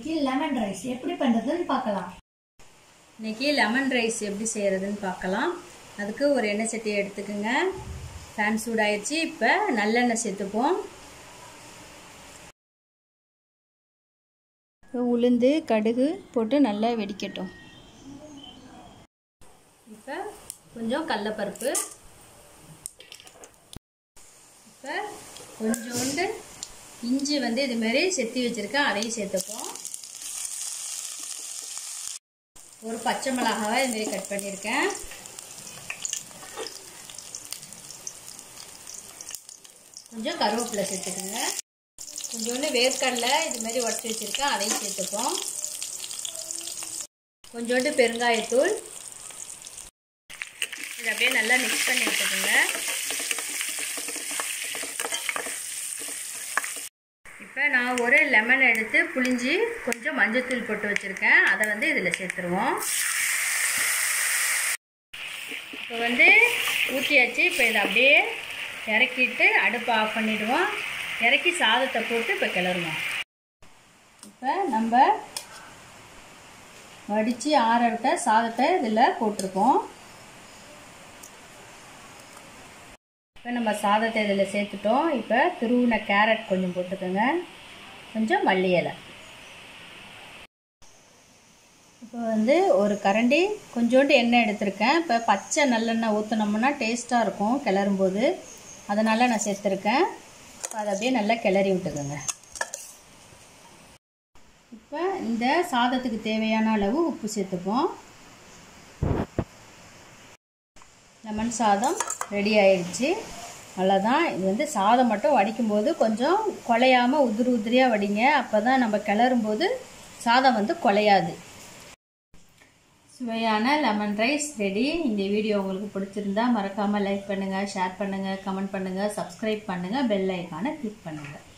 இன்னைக்கு lemon rice எப்படி பண்றதுன்னு பார்க்கலாம். இன்னைக்கு லெமன் ரைஸ் எப்படி செய்யறதுன்னு பார்க்கலாம். அதுக்கு ஒரு எண்ணெய் சட்டியை எடுத்துக்கோங்க. பேன் சூடாயிடுச்சு. இப்போ நல்லெண்ணெய் சேர்த்துப்போம். உளுந்து கடுகு போட்டு நல்லா வெடிக்கட்டும். இப்போ கொஞ்சம் கடலைப்பருப்பு, இப்போ கொஞ்சோண்டு இஞ்சி இதுமாரி செத்தி வச்சுருக்கேன், அதையும் சேர்த்துப்போம். ஒரு பச்சை மிளகாவை இதுமாரி கட் பண்ணியிருக்கேன். கொஞ்சம் கருவேப்பிலை சேர்த்துக்கோங்க. கொஞ்சோண்டு வேர்க்கடலை இதுமாரி உடச்சி வச்சுருக்கேன், அதையும் சேர்த்துப்போம். கொஞ்சோண்டு பெருங்காயத்தூள். இதை அப்படியே நல்லா மிக்ஸ் பண்ணி எடுத்துக்கோங்க. இப்போ நான் ஒரு லெமன் எடுத்து புளிஞ்சி கொஞ்சம் மஞ்சத்தூள் போட்டு வச்சுருக்கேன், அதை இதில் சேர்த்துருவோம். இப்போ ஊற்றியாச்சு. இப்போ இதை அப்படியே இறக்கிட்டு அடுப்பை ஆஃப் பண்ணிவிடுவோம். இறக்கி சாதத்தை போட்டு இப்போ கிளறுவோம். இப்போ நம்ம வடித்து ஆற விட்ட சாதத்தை இதில் போட்டிருக்கோம். இப்போ நம்ம சாதத்தை இதில் சேர்த்துட்டோம். இப்போ துருவின கேரட் கொஞ்சம் போட்டுக்கோங்க, கொஞ்சம் மல்லி இலை. இப்போ ஒரு கரண்டி கொஞ்சோண்டு எண்ணெய் எடுத்திருக்கேன். இப்போ பச்சை நல்லெண்ணெய் ஊற்றினோம்னா டேஸ்ட்டாக இருக்கும் கிளறும்போது, அதனால் நான் சேர்த்துருக்கேன். இப்போ அதை அப்படியே நல்லா கிளறி விட்டுக்கோங்க. இப்போ இந்த சாதத்துக்கு தேவையான அளவு உப்பு சேர்த்துப்போம். லெமன் சாதம் ரெடி ஆயிடுச்சு. அவ்வளோதான். இது சாதம் மட்டும் வடிக்கும்போது கொஞ்சம் குலையாமல் உதிரியாக வடிங்க, அப்போ தான் நம்ம கிளறும்போது சாதம் குலையாது. சுவையான லெமன் ரைஸ் ரெடி. இந்த வீடியோ உங்களுக்கு பிடிச்சிருந்தா மறக்காமல் லைக் பண்ணுங்கள், ஷேர் பண்ணுங்கள், கமெண்ட் பண்ணுங்கள், சப்ஸ்கிரைப் பண்ணுங்கள், பெல் ஐக்கானை கிளிக் பண்ணுங்கள்.